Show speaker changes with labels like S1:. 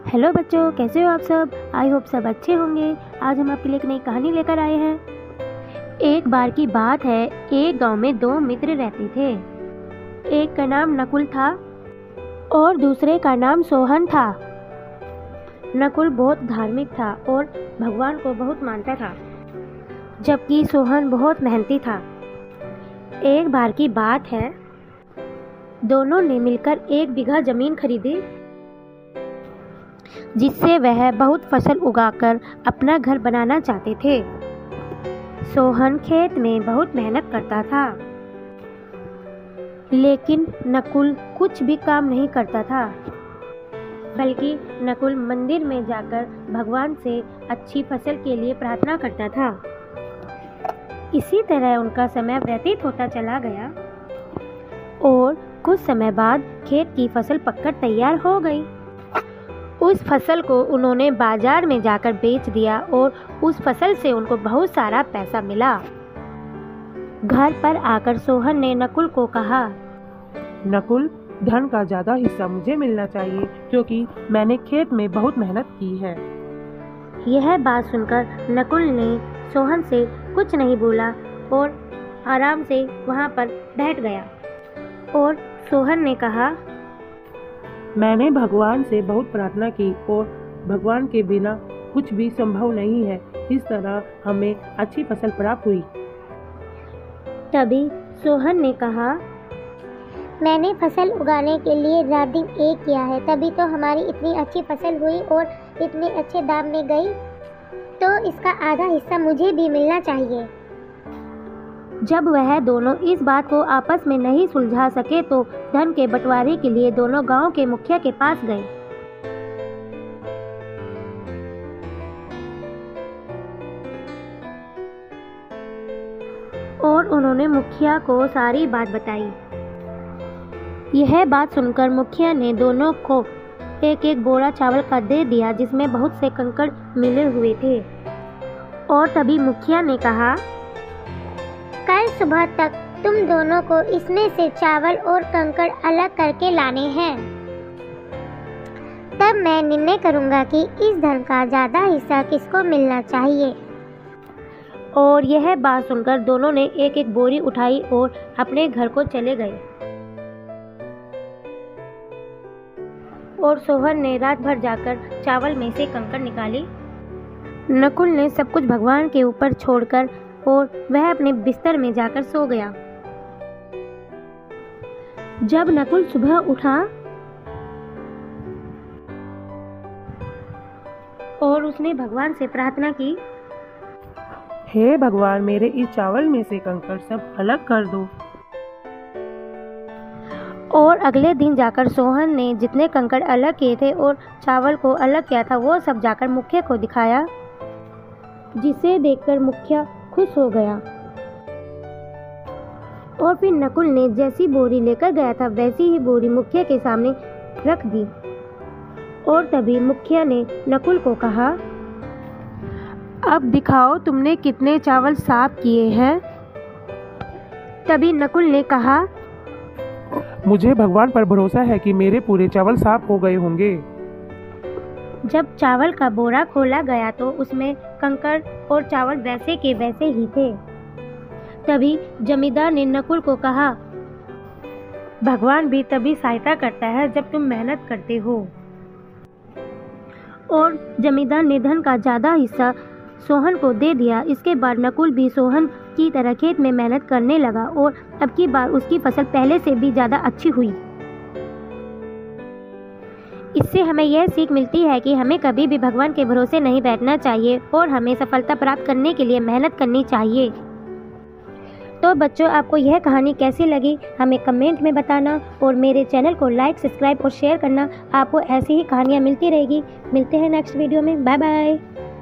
S1: Hello बच्चों, कैसे हो आप सब। आई होप सब अच्छे होंगे। आज हम आपके लिए एक नई कहानी लेकर आए हैं। एक बार की बात है, एक गांव में दो मित्र रहते थे। एक का नाम नकुल था और दूसरे का नाम सोहन था। नकुल बहुत धार्मिक था और भगवान को बहुत मानता था, जबकि सोहन बहुत मेहनती था। एक बार की बात है, दोनों ने मिलकर 1 बीघा जमीन खरीदी, जिससे वह बहुत फसल उगाकर अपना घर बनाना चाहते थे। सोहन खेत में बहुत मेहनत करता था, लेकिन नकुल कुछ भी काम नहीं करता था, बल्कि नकुल मंदिर में जाकर भगवान से अच्छी फसल के लिए प्रार्थना करता था। इसी तरह उनका समय व्यतीत होता चला गया और कुछ समय बाद खेत की फसल पककर तैयार हो गई। उस फसल को उन्होंने बाजार में जाकर बेच दिया और उस फसल से उनको बहुत सारा पैसा मिला। घर पर आकर सोहन ने नकुल को कहा,
S2: नकुल, धन का ज्यादा हिस्सा मुझे मिलना चाहिए, क्योंकि मैंने खेत में बहुत मेहनत की है।
S1: यह बात सुनकर नकुल ने सोहन से कुछ नहीं बोला और आराम से वहां पर बैठ गया। और सोहन ने कहा,
S2: मैंने भगवान से बहुत प्रार्थना की और भगवान के बिना कुछ भी संभव नहीं है। इस तरह हमें अच्छी फसल प्राप्त हुई।
S1: तभी सोहन ने कहा,
S3: मैंने फसल उगाने के लिए रात दिन एक किया है, तभी तो हमारी इतनी अच्छी फसल हुई और इतने अच्छे दाम में गई, तो इसका आधा हिस्सा मुझे भी मिलना चाहिए।
S1: जब वह दोनों इस बात को आपस में नहीं सुलझा सके तो धन के बंटवारे के लिए दोनों गांव के मुखिया के पास गए। और उन्होंने मुखिया को सारी बात बताई। यह बात सुनकर मुखिया ने दोनों को एक एक बोरा चावल का दे दिया, जिसमें बहुत से कंकड़ मिले हुए थे। और तभी मुखिया ने कहा,
S3: कल सुबह तक तुम दोनों को इसमें से चावल और कंकड़ अलग करके लाने हैं। तब मैं निर्णय करूंगा कि इस धन का ज्यादा हिस्सा किसको मिलना चाहिए।
S1: और यह बात सुनकर दोनों ने एक एक बोरी उठाई और अपने घर को चले गए। और सोहन ने रात भर जाकर चावल में से कंकड़ निकाली। नकुल ने सब कुछ भगवान के ऊपर छोड़कर और वह अपने बिस्तर में जाकर सो गया। जब नकुल सुबह उठा और उसने भगवान से प्रार्थना की,
S2: हे भगवान, मेरे इस चावल में से कंकड़ सब अलग कर दो।
S1: और अगले दिन जाकर सोहन ने जितने कंकड़ अलग किए थे और चावल को अलग किया था, वो सब जाकर मुखिया को दिखाया, जिसे देखकर मुखिया खुश हो गया। और फिर नकुल ने जैसी बोरी लेकर गया था वैसी ही बोरी मुखिया के सामने रख दी। और तभी मुखिया ने नकुल को कहा, अब दिखाओ तुमने कितने चावल साफ किए हैं। तभी नकुल ने कहा,
S2: मुझे भगवान पर भरोसा है कि मेरे पूरे चावल साफ हो गए होंगे।
S1: जब चावल का बोरा खोला गया तो उसमें कंकड़ और चावल वैसे के वैसे ही थे। तभी जमींदार ने नकुल को कहा, भगवान भी तभी सहायता करता है जब तुम मेहनत करते हो। और जमींदार ने धन का ज्यादा हिस्सा सोहन को दे दिया। इसके बाद नकुल भी सोहन की तरह खेत में मेहनत करने लगा और अब की बार उसकी फसल पहले से भी ज्यादा अच्छी हुई। इससे हमें यह सीख मिलती है कि हमें कभी भी भगवान के भरोसे नहीं बैठना चाहिए और हमें सफलता प्राप्त करने के लिए मेहनत करनी चाहिए। तो बच्चों, आपको यह कहानी कैसी लगी हमें कमेंट में बताना और मेरे चैनल को लाइक, सब्सक्राइब और शेयर करना। आपको ऐसी ही कहानियाँ मिलती रहेगी। मिलते हैं नेक्स्ट वीडियो में। Bye bye.